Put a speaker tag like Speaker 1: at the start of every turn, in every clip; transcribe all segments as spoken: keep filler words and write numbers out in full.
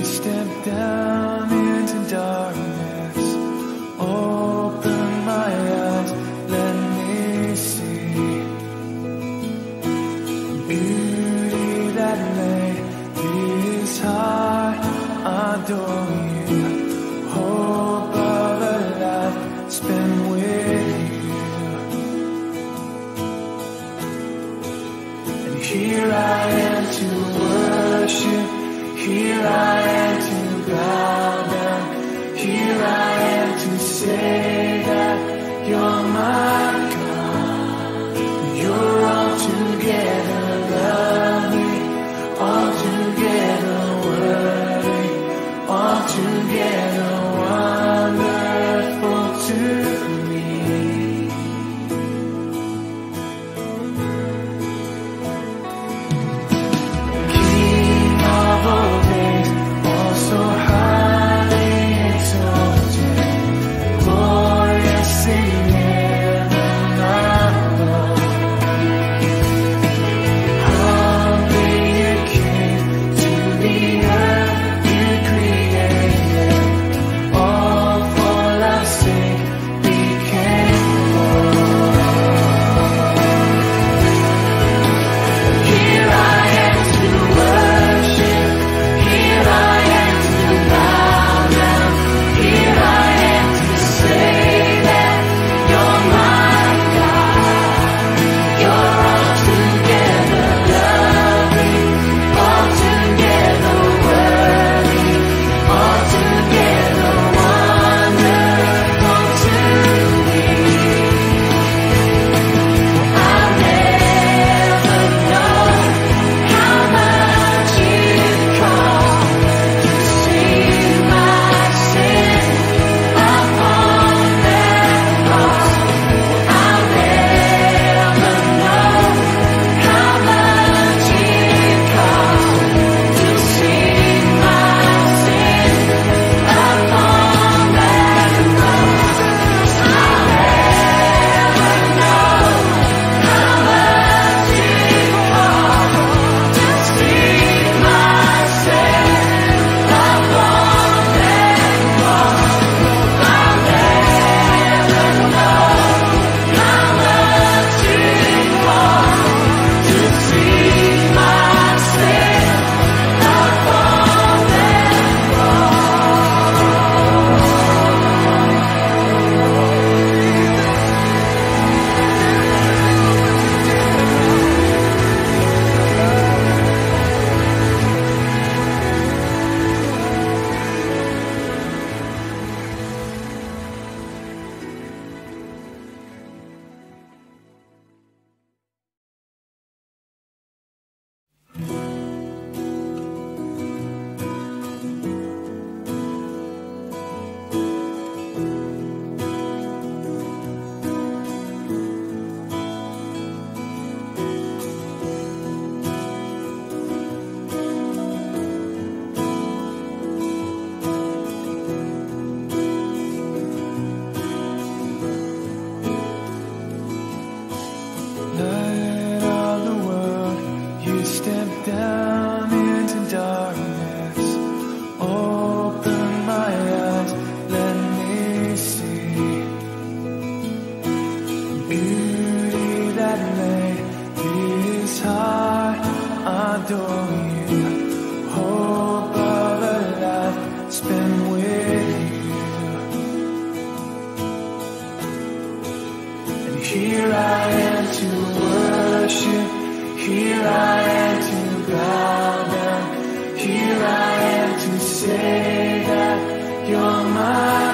Speaker 1: Here I am to worship, here I am to bow down, here I am to say that you're my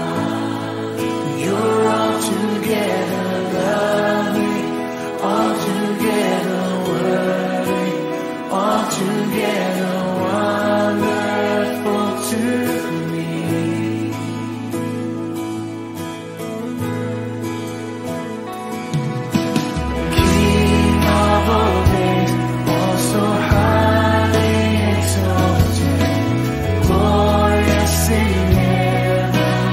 Speaker 1: God. You're altogether lovely, altogether worthy, altogether wonderful to me. King of all days, also highly exalted, glorious in heaven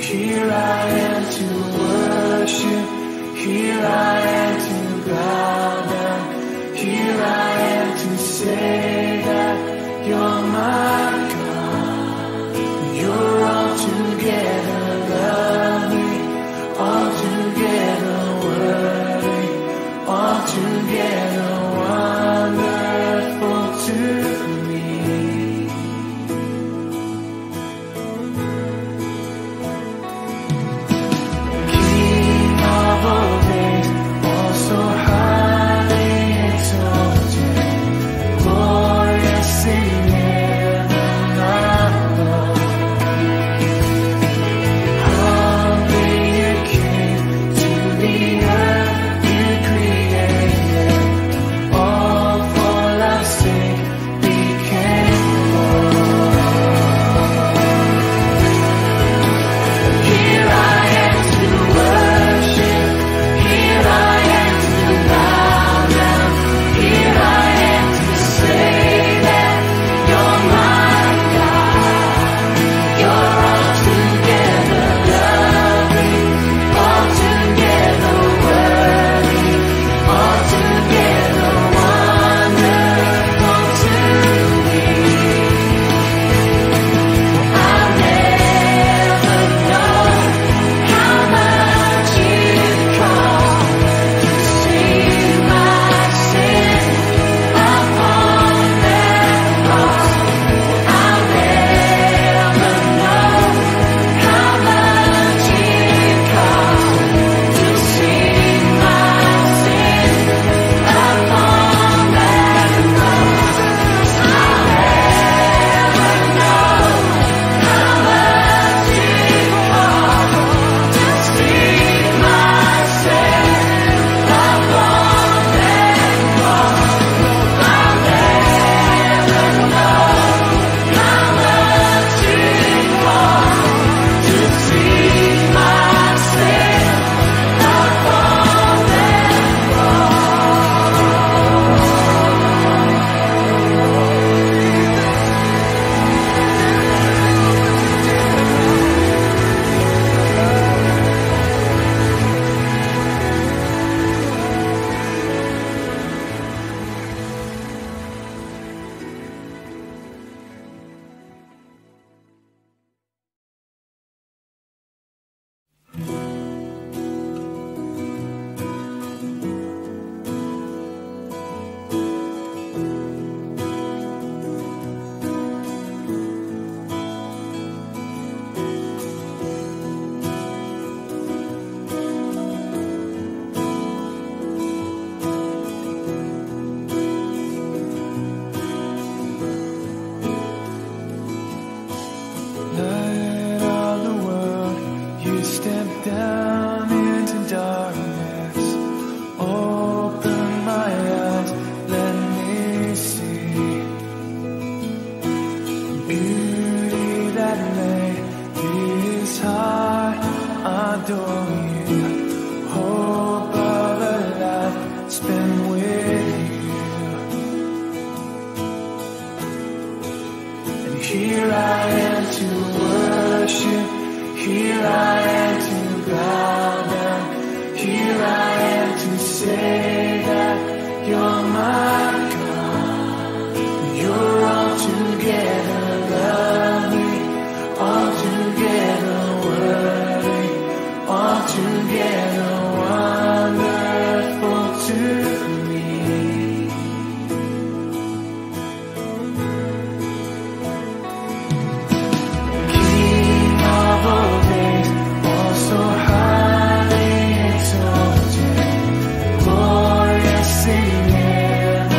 Speaker 1: Here I am to worship, here I am to bow down, here I am to say that you're my God. You're altogether lovely, altogether worthy, altogether wonderful to me. King of all days, also highly exalted, glorious in heaven above. Humbly you came to the earth you created, all for love's sake became born. Here I am to worship, here I am to bow down, here I am to say that you're my God. You're altogether lovely, altogether worthy, altogether wonderful to me. I'll never know how much it cost to see my sin upon that cross. I'll never know how much it cost to see my sin upon that cross. I'll never know how much it cost to see my sin upon that cross. I'll never know how much it cost to see my sin upon that Light of the world, you stepped down into darkness. Open my eyes, let me see beauty that made this heart adore you. Hope of a life spent with you. And here I am to worship, here I am to bow down, here I am to say that you're my God. You're altogether lovely, altogether worthy, altogether wonderful to me. King of all days, also highly exalted, glorious in heaven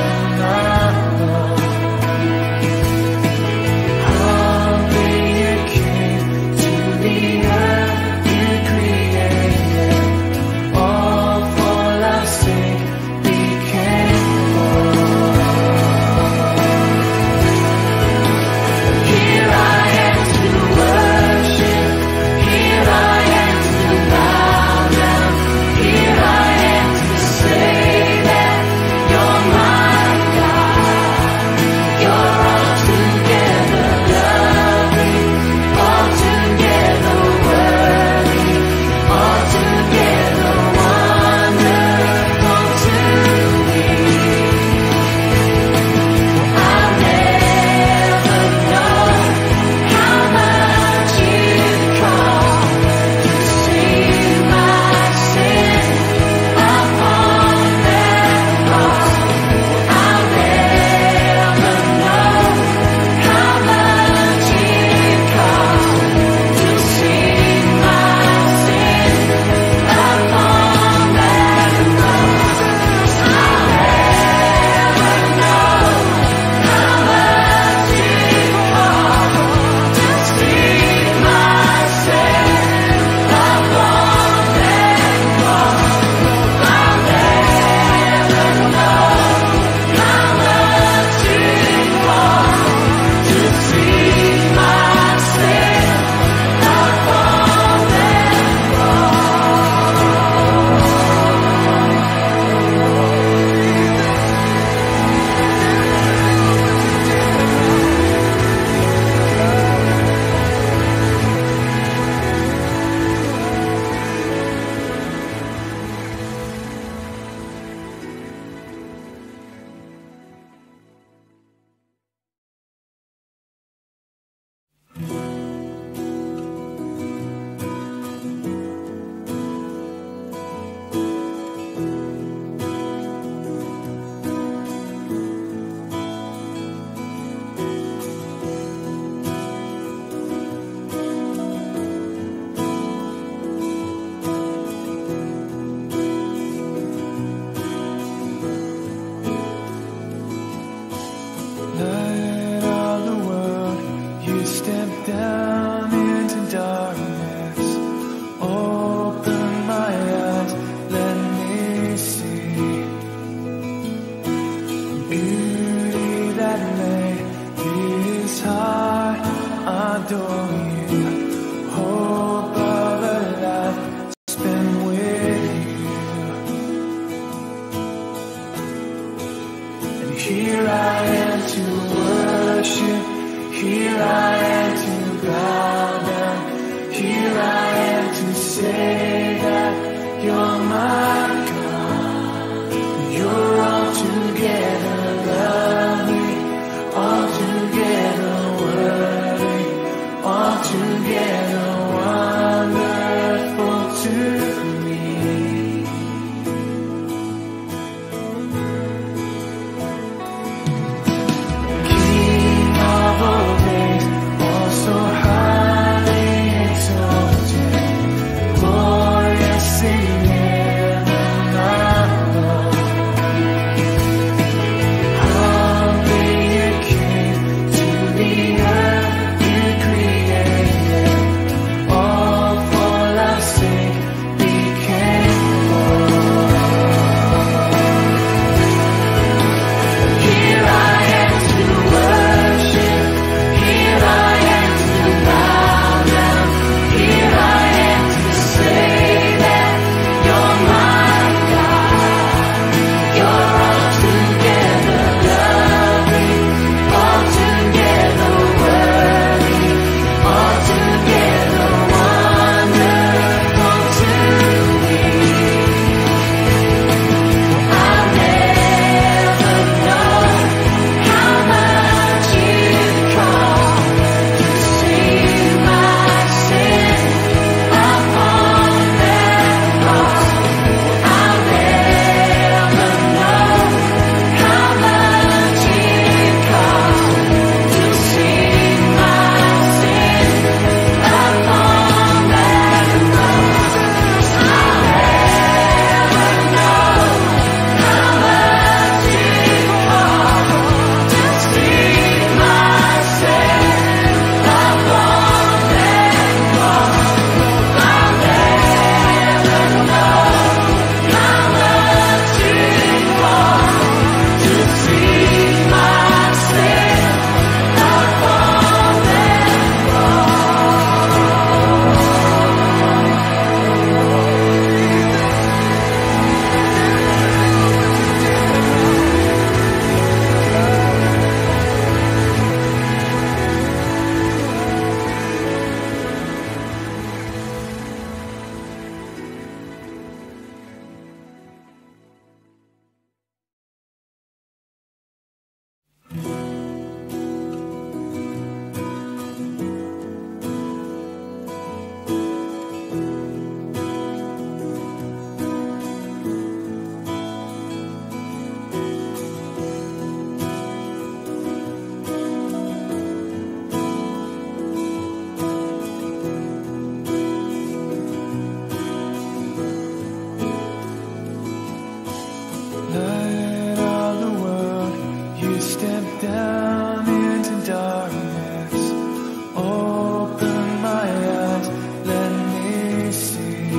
Speaker 1: adore you. Hope of a life spent with you. And here I am to worship. Here I am to bow down. Here I am to say that you're my God. You're altogether lovely, altogether worthy, altogether wonderful to me. King of all days, also highly exalted, glorious in heaven above. Humbly you came to the earth you created, all for love's sake became born. Here I am to worship, here I am to bow down, here I am to say that you're my God. You're altogether lovely, altogether worthy, altogether wonderful to me. I'll never know how much it cost to see my sin upon that cross. I'll never know how much it cost to see my sin upon that cross. I'll never know how much it cost to see my sin upon that cross. I'll never know how much it cost to see my sin upon that Light of the world, you stepped down into darkness. Open my eyes, let me see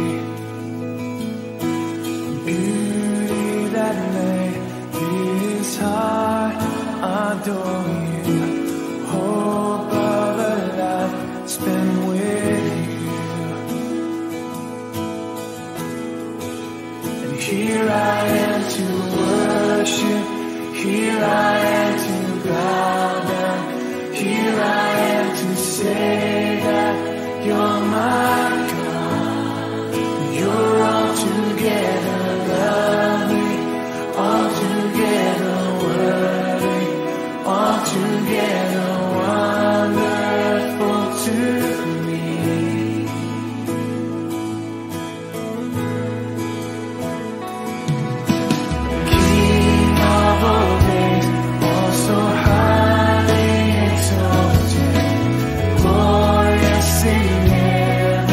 Speaker 1: beauty that made this heart adore you. Hope of a life spent with you. And here I am to worship, here I am to bow down, here I am to say that you're my God. You're altogether lovely, altogether worthy, altogether wonderful to me. King of all days, also highly exalted, glorious in heaven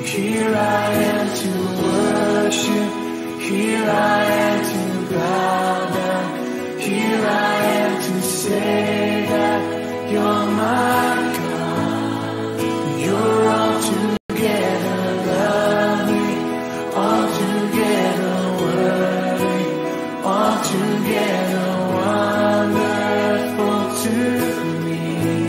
Speaker 1: Here I am to worship, here I am to bow down, here I am to say that you're my God. You're altogether lovely, altogether worthy, altogether wonderful to me.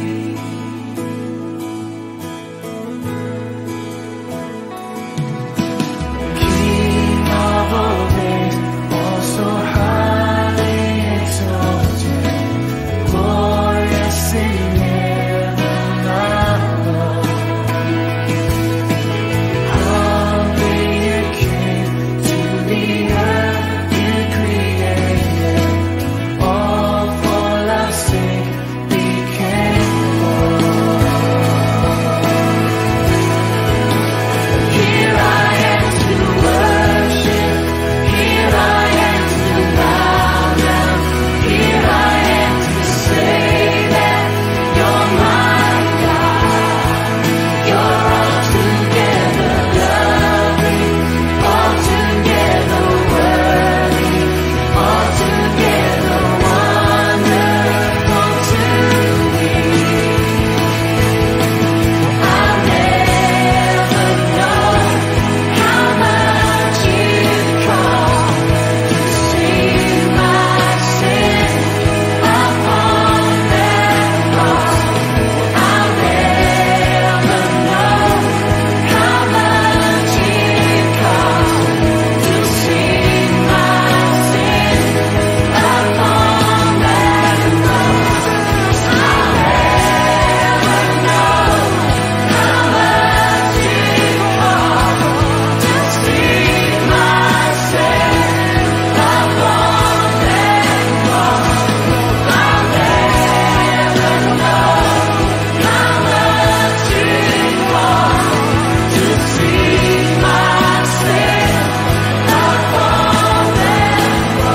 Speaker 1: King of all days, also highly exalted, glorious in heaven above. Humbly you came to the earth you created, all for love's sake became born. Here I am to worship, here I am to bow down, here I am to say that you're my God. You're altogether lovely, altogether worthy, altogether wonderful to me. I'll never know how much it cost to see my sin upon that cross. I'll never know how much it cost to see my sin upon that cross. I'll never know how much it cost to see my sin upon that cross. I'll never know how much it cost to see my sin upon that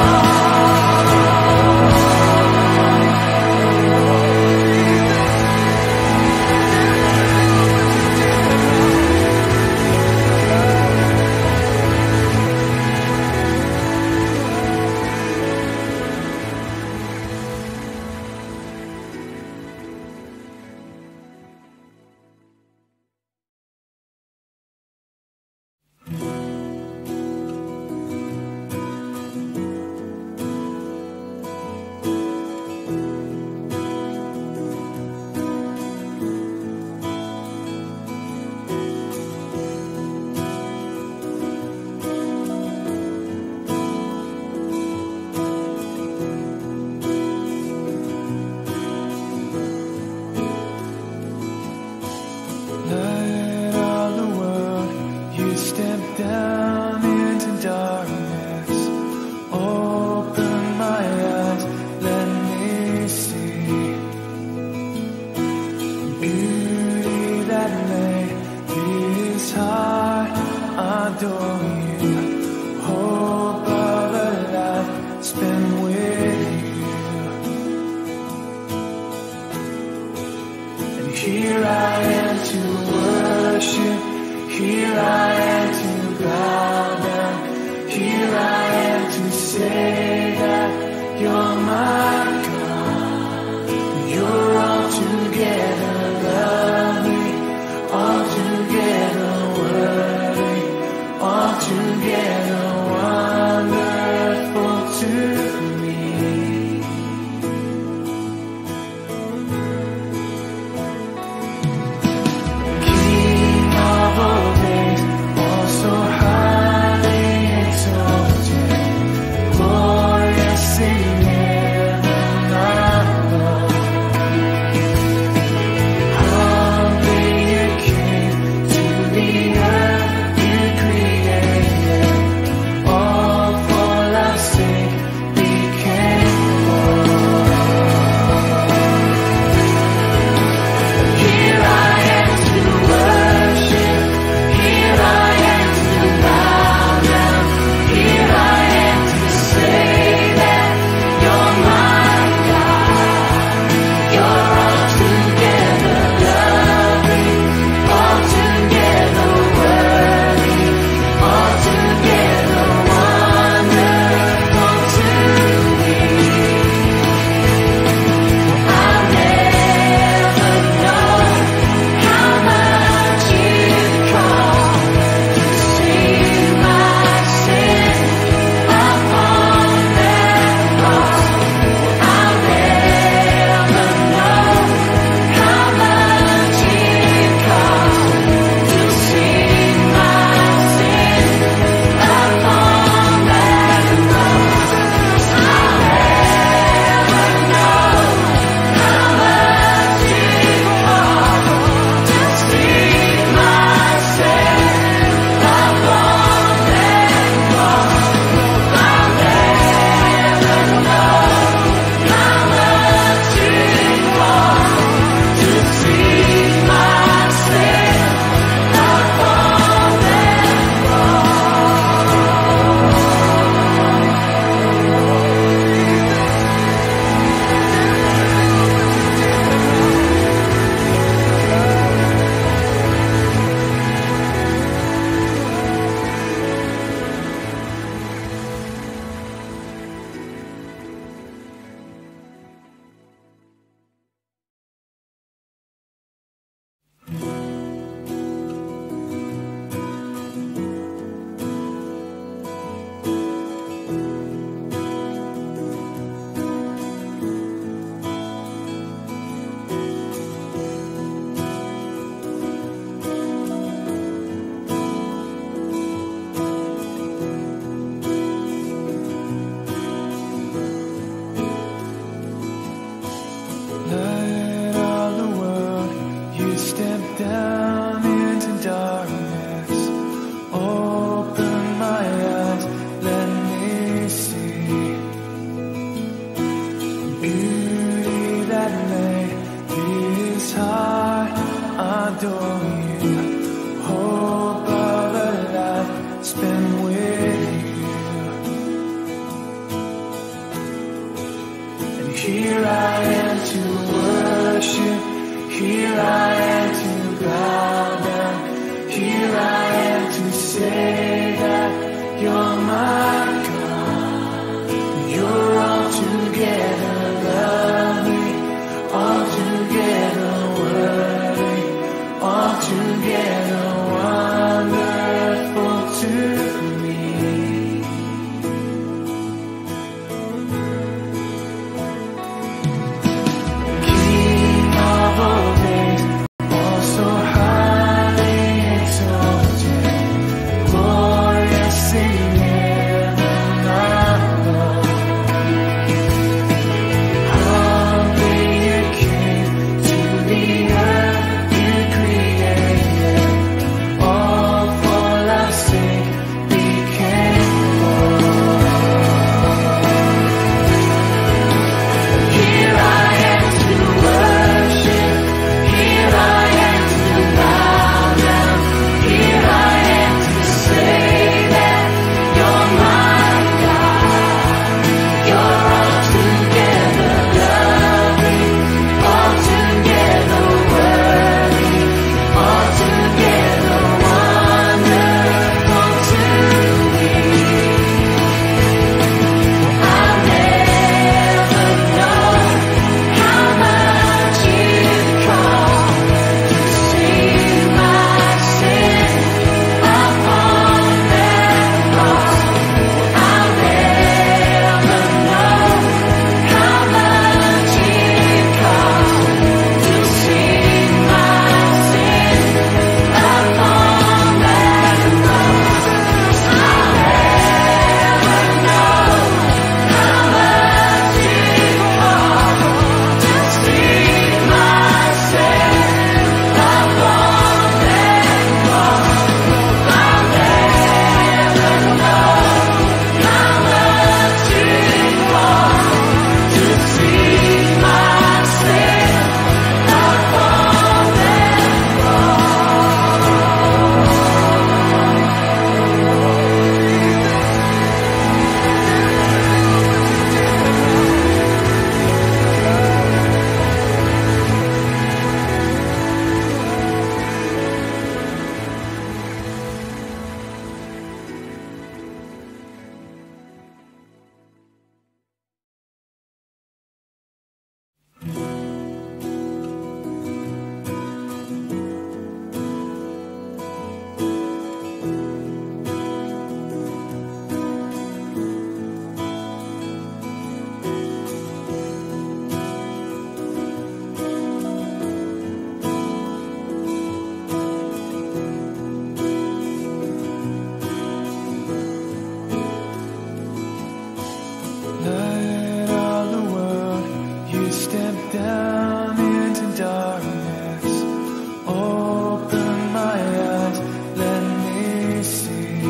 Speaker 1: Light of the world, you stepped down into darkness. Open my eyes, let me see beauty that made this heart adore you. Hope of a life spent with you. And here I am to worship, here I am to bow adore you. Hope of a life spent with you. And here I am to worship. Here I am to bow down. Here I am to say that you're my God. You're altogether lovely, altogether worthy, altogether wonderful to me. King of all days, also highly exalted, glorious in heaven above. Humbly you came to the earth you created, all for love's sake became born. Here I am to worship, here I am to bow down, here I am to say that you're my God. You're altogether lovely, altogether worthy, altogether wonderful to me. I'll never know how much it cost to see my sin upon that cross. I'll never know how much it cost to see my sin upon that cross. I'll never know how much it cost to see my sin upon that cross. I'll never know how much it cost to see my sin upon that Light of the world, you step down into darkness. Open my eyes, let me see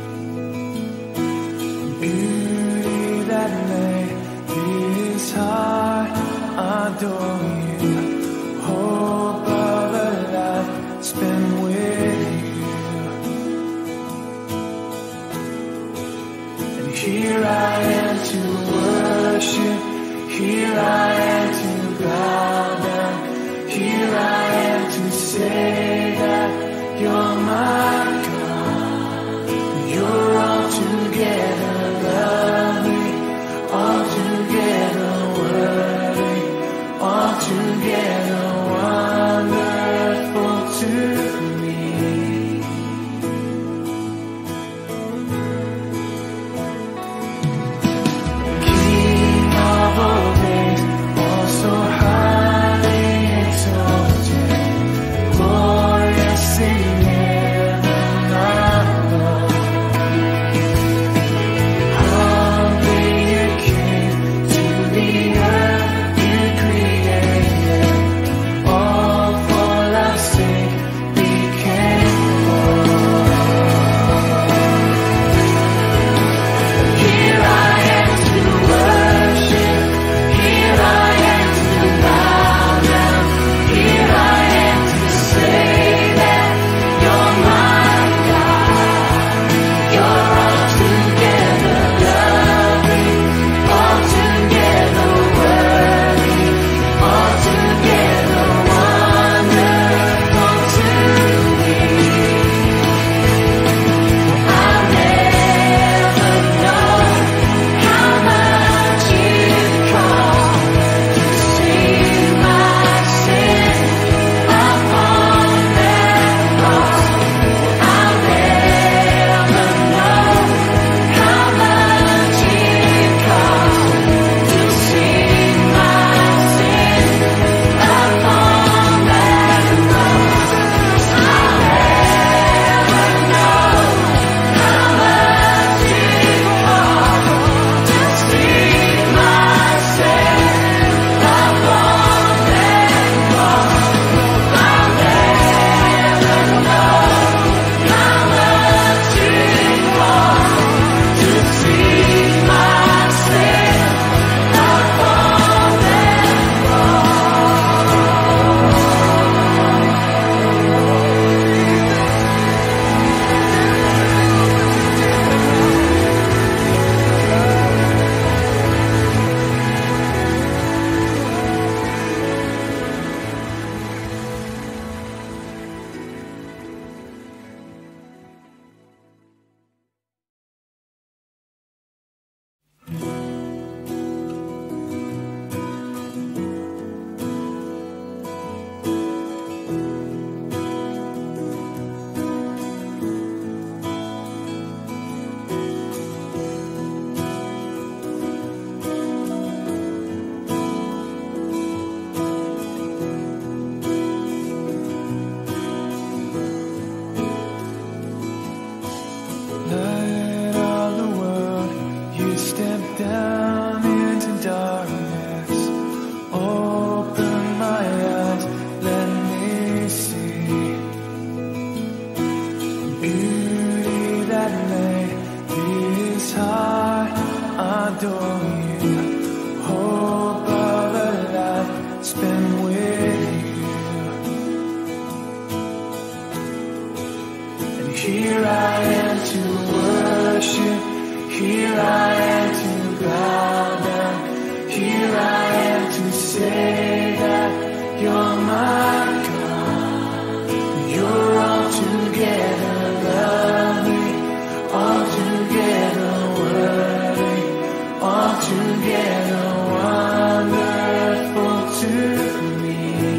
Speaker 1: beauty that made this heart adore you. Hope of a life spent with you. And here I am to worship, here I am to bow down, here I am to say that you're my God. You're altogether lovely, altogether worthy, altogether wonderful to me. King of all days, also highly exalted, glorious in heaven Here I am to worship, here I am to bow down, here I am to say that you're my God. You're altogether lovely, altogether worthy, altogether wonderful to me.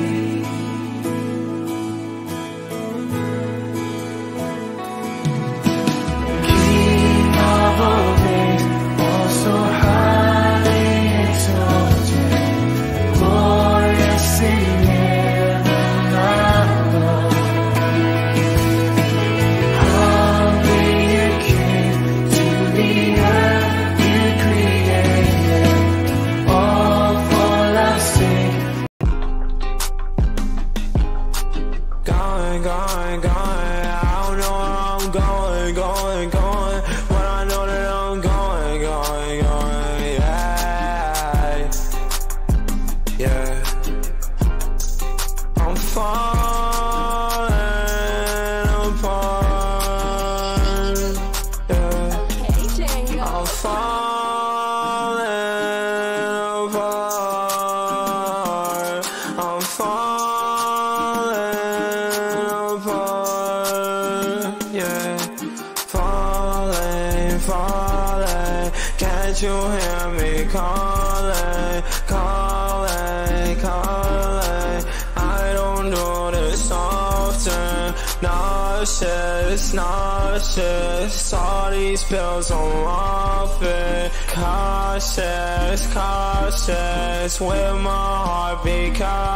Speaker 2: Can't you hear me calling, calling, calling? I don't do this often. Nauseous, nauseous. All these pills I'm off it. Cautious, cautious. With my heart be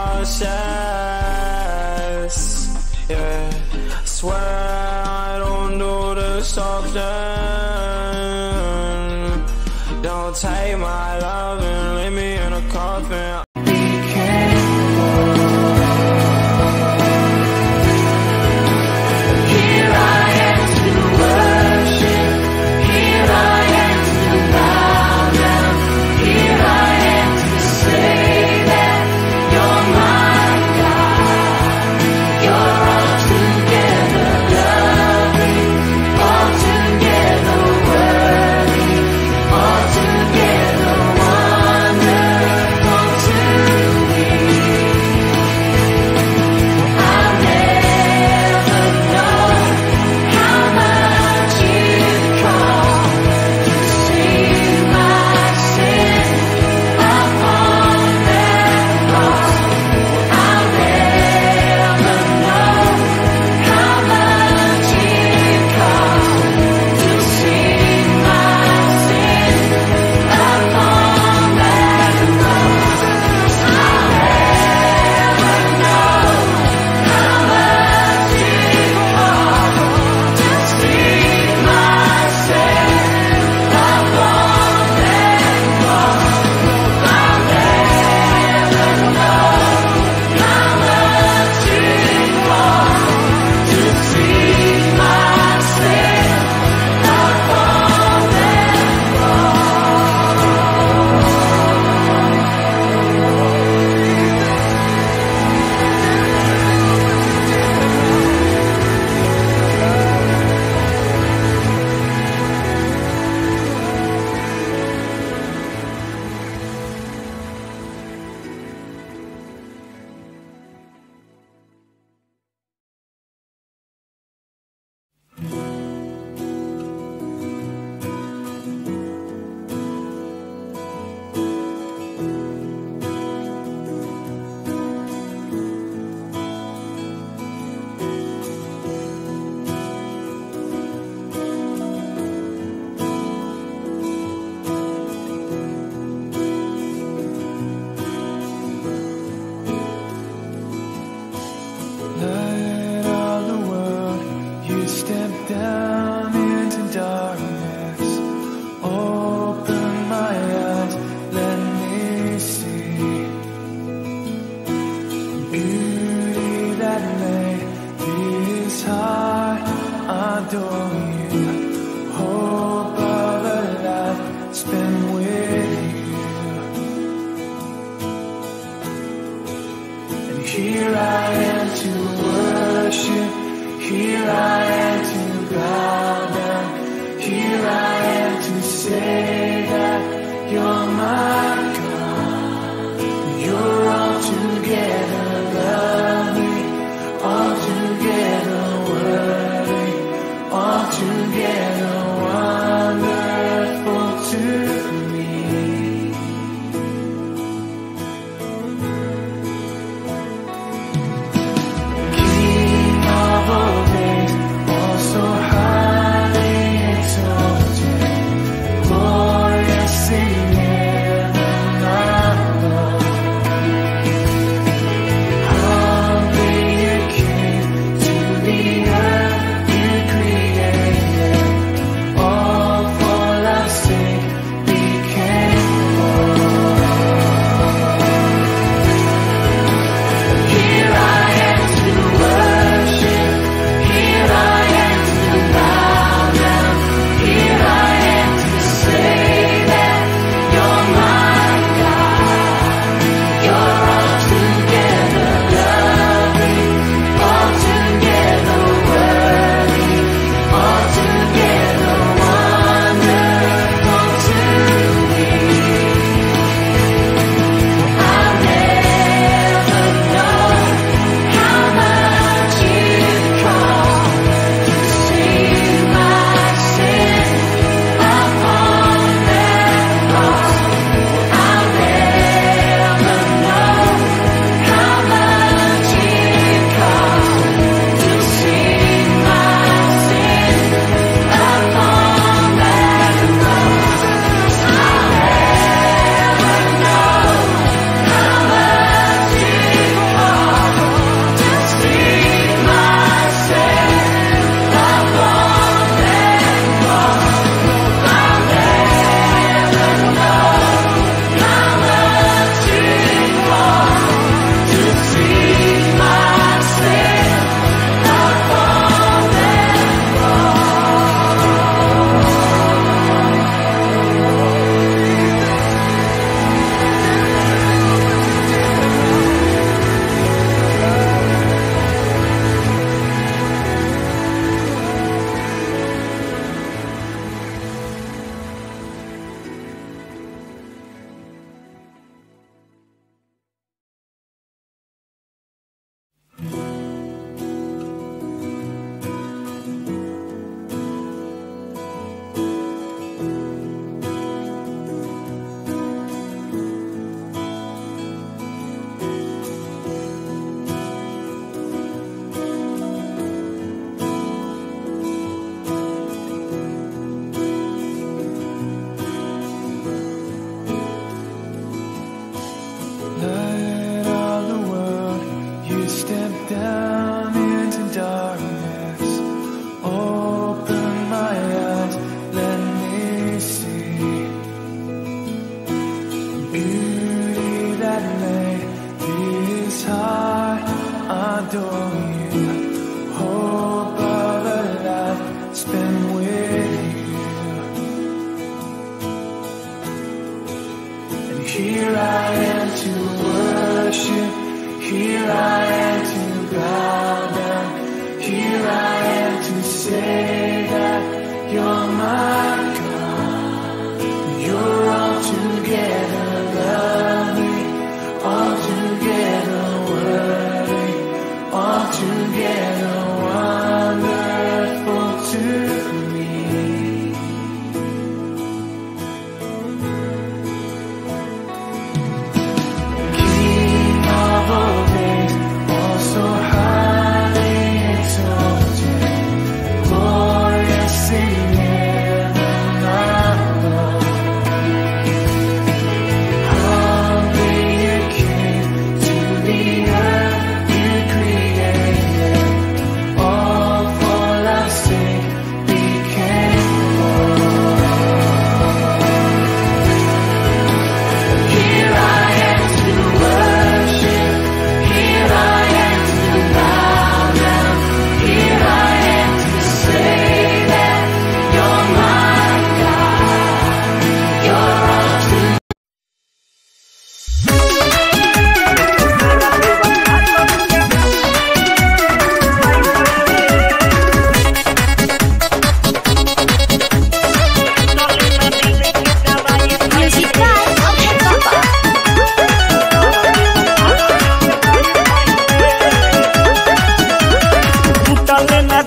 Speaker 2: cautious. Yeah, swear I don't do this often. Don't take my love and leave me in a coffin.
Speaker 1: Together adore you. Hope of a life spent with you. And here I am to worship. Here I am to bow down. Here I am to say that you're my God. You're altogether lovely, altogether worthy, altogether wonderful to me. King of all days, also highly exalted, glorious in heaven above. Humbly you came to the earth you created, all for love's sake became born. Here I am to worship, here I am to bow down, here I am to say that you're my God. You're altogether lovely, altogether worthy, altogether wonderful to me. I'll never know how much it cost to see my sin upon that cross. I'll never know how much it cost to see my sin upon that cross. I'll never know how much it cost to see my sin upon that cross. I'll never know how much it cost to see my sin upon that Light of the world, you step down into darkness. Open my eyes, let me see beauty that made this heart adore you. Hope of a life spent with you. And here I am to worship, here I am to bow down, here I am to say that you're my God. You're altogether lovely, altogether worthy, altogether wonderful to me. King of all days, also highly exalted, glorious in heaven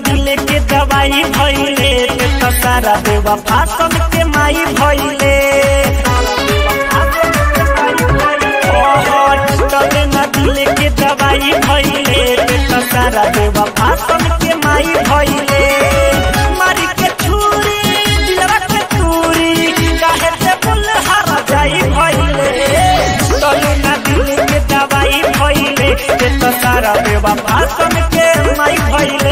Speaker 3: दिल के दवाई भइले तो सारा बेवफा सन के माई भइले टूटले न दिल के दवाई भइले तो सारा बेवफा सन के माई भइले मारी के छुरी दिलवा के तूरी काहे से बुल हर जाई भइले टूटले न दिल के दवाई भइले तो सारा बेवफा सन के माई भइले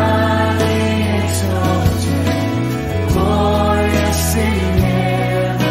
Speaker 1: Glorious in heaven.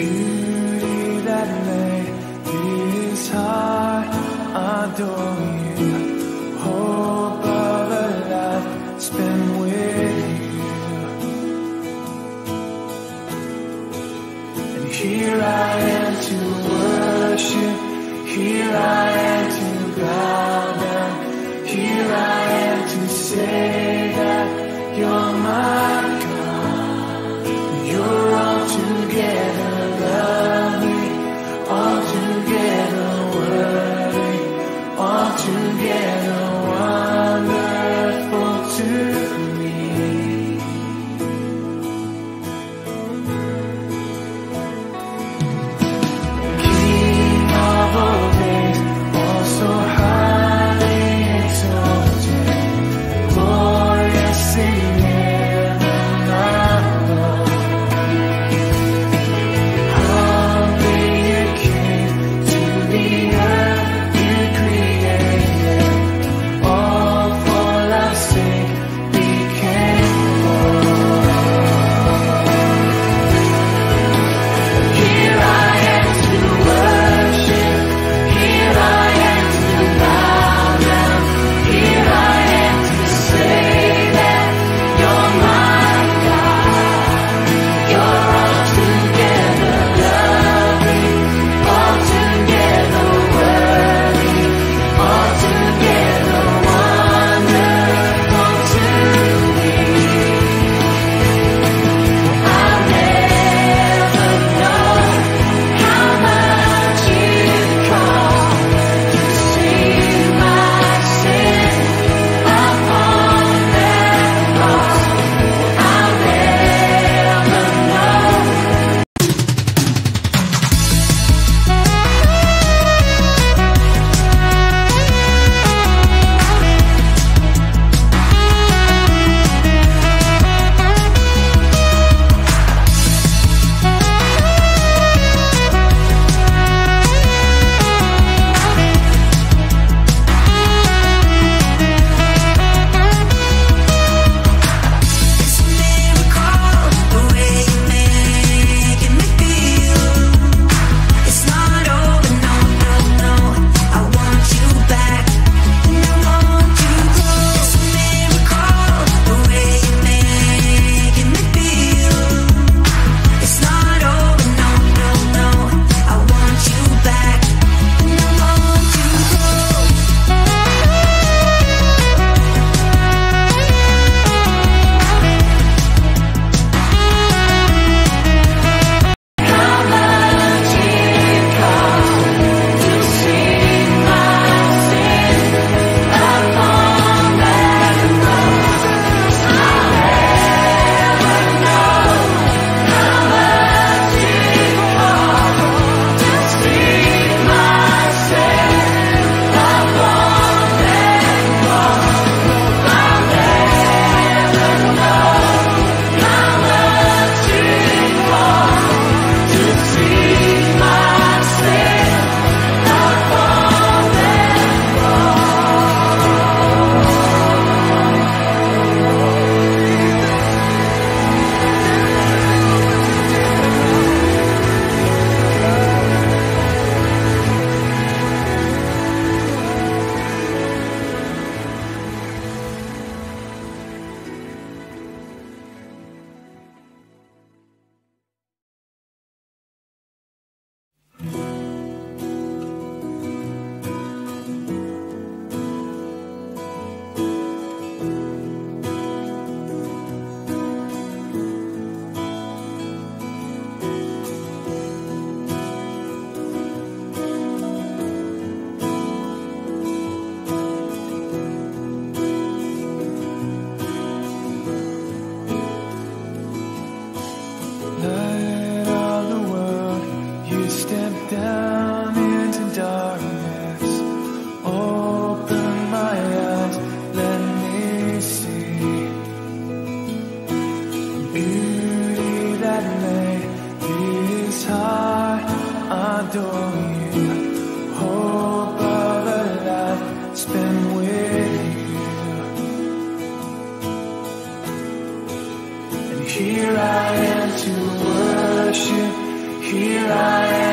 Speaker 1: beauty that made this heart adore you. Hope of a life spent with you. And here I am to worship. Here I am to bow down. Here I am to say that you're my God. You're altogether lovely, altogether worthy, altogether wonderful to me. King of all days, also highly exalted, glorious in heaven above. Humbly you came to the earth you created, all for our sake became born. Here I am to worship, here I am to bow down, here I am to say that you're my God. You're altogether lovely, altogether worthy, altogether wonderful to me. I'll never know how much it cost to see my sin upon that cross. I'll never know. It's a miracle the way you're making me feel. It's not over, no, no, no. I want you back, and I want you close. It's a miracle the way you're making me feel. It's not over, no, no, no. I want you back, and I want you close. How much it cost to see my sin upon that cross. I'll never know how much it cost to see my sin upon that cross. I'll never know how much it cost to see my sin upon that Light of the world, you step down into darkness. Open my eyes, let me see beauty that made this heart adore you. Hope of a life spent with you. And here I am to worship.
Speaker 2: Here I am.